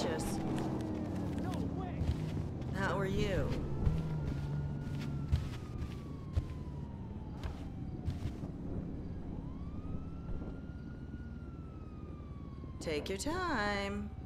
suspicious. No way! How are you? Take your time.